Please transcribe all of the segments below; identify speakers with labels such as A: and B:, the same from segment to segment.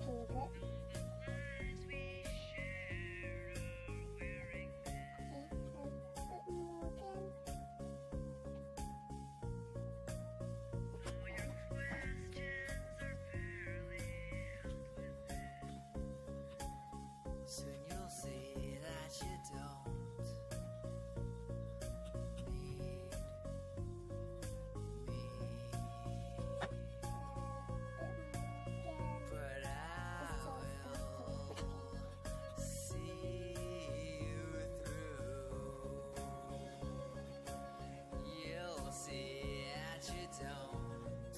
A: through a bit.
B: Soon you'll see that you don't need me, but I will see you through. You'll see that you don't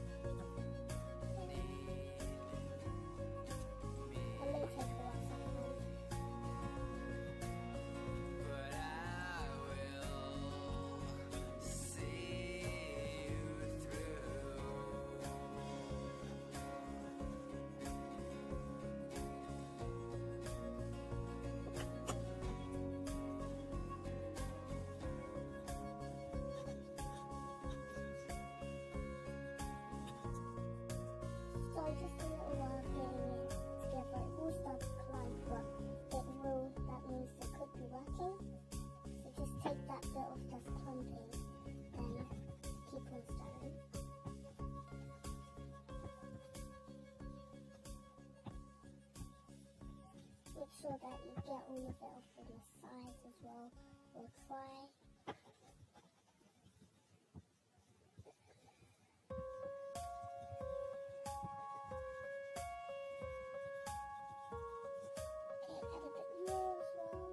B: need me. But I will see you through.
A: So just a little while getting it together, it will start to collide, but that means it could be working. So just take that bit off that's clumping and keep on stirring. Make sure that you get all of it off on the sides as well, or try. Okay, add a bit more as well.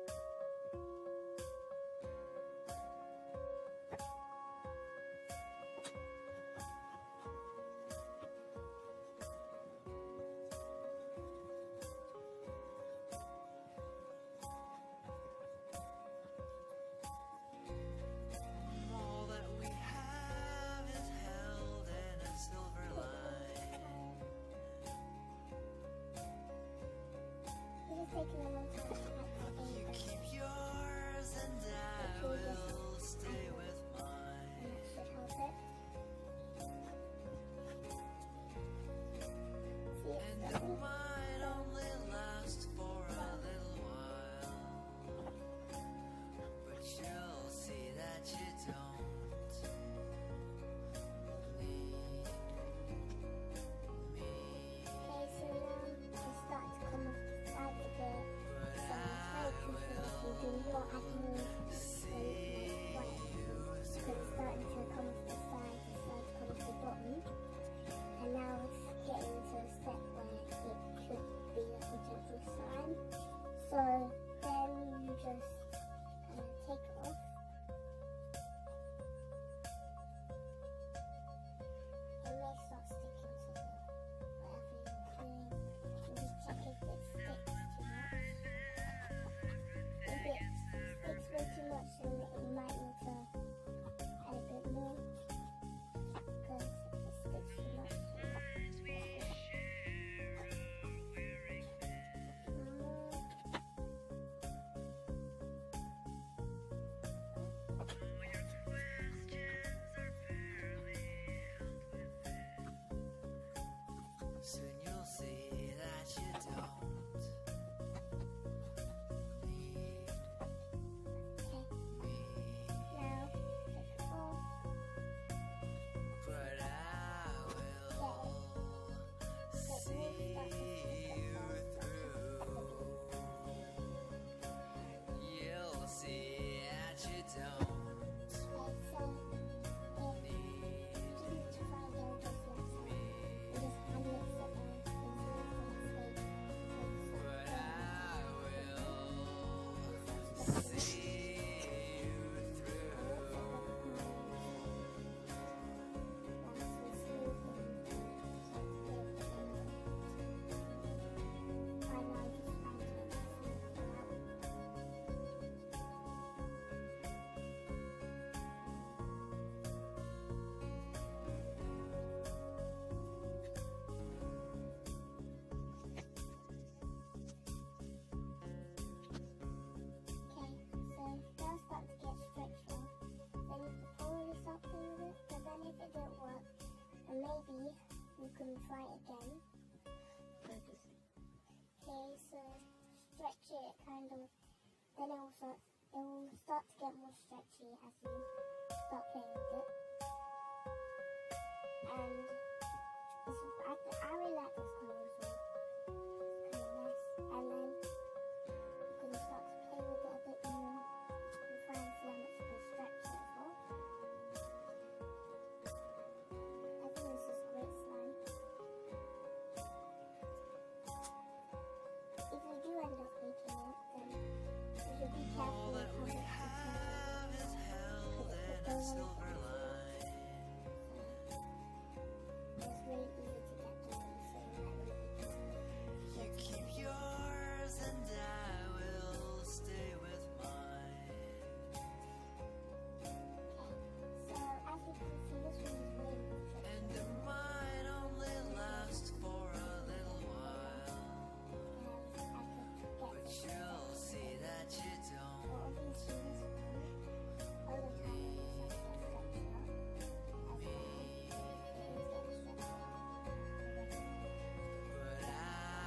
B: All that we have is held in a silver line.
A: This is taking a long time to add that in.
B: You keep yours and I will stay with
A: And
B: mine.
A: that should help it. See, it's
B: And
A: starting.
B: it might only last for a little while, but you'll see that you don't need me.
A: Okay, so now it's starting to come off the sides a bit.
B: But
A: So
B: I
A: I'm trying to do more add more
B: see you
A: because it's starting to come off the sides, it's starting to come off the bottom. And now it's getting to a step where it could be a potential sign. So then you just take it off. It may start sticking to whatever you're doing. You just check if it sticks too much. If it sticks way too much, then you might need to add a bit more because it sticks too much.
B: Soon you'll see that you don't need
A: Okay,
B: me,
A: now take it off.
B: but I will see you through. You'll see that you don't
A: Okay, so
B: need
A: you just need to try again just like so.
B: me,
A: You just hand mix it and
B: but I will see you through.
A: And maybe you can try it again. then it will start to get more stretchy as you start playing with it. And I really like this colour as well. It's kind of nice. And then you can start to play with it a bit more and try and see how much you can stretch it as well. I think this is great slime. If you do end up breaking it, then you should be careful
B: All
A: with
B: that
A: how
B: we
A: much you
B: have is held in a silver line.
A: It's really easy to get dirty, so you might want to be careful.
B: You keep yours and I will stay with mine.
A: So as you can see, this one is way more tricky.
B: And it might only last for a little while,
A: I could
B: but
A: get this.
B: you'll see that you
A: So
B: don't.
A: obviously this one, all the time when you start to stretch it out, as well, it is getting stretched out already.
B: But I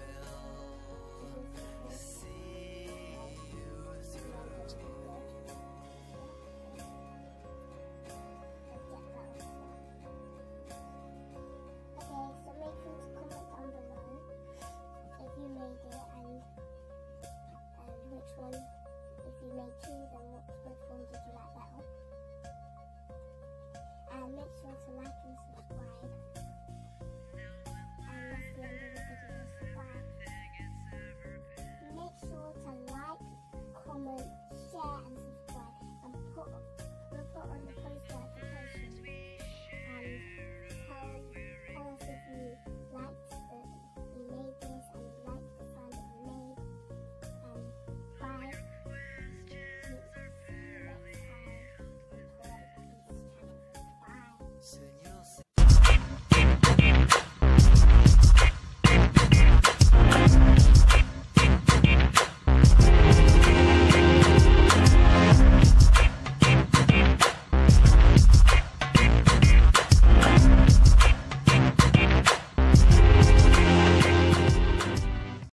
B: will see you through.
A: Okay, so make sure to comment down below if you made it and which one, if you made two, then which one did you like better? And make sure to like